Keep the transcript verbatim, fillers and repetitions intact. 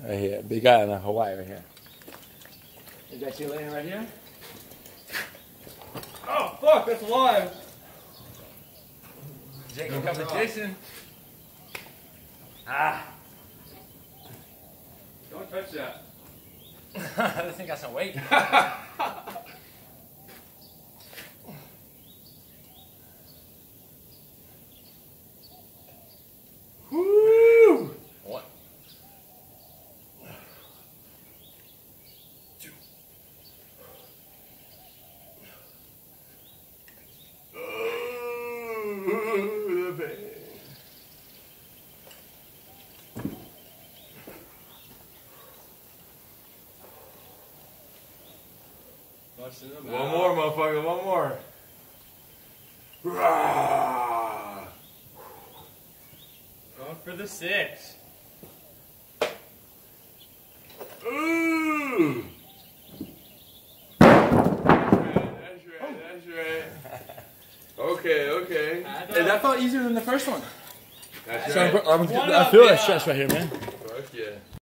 Right here. Big guy in Hawaii right here. You guys see laying right here? Oh, fuck, that's alive. Jacob competition. Ah. Don't touch that. This thing got some weight. Woo! One. Two. Oh, the pain. One more, motherfucker, one more. Rah! Going for the six. Ooh! That's right, that's right, that's right. Okay, okay. Hey, that felt easier than the first one. That's So right. I'm, I'm, One I up, feel yeah. that stress right here, man. Fuck yeah.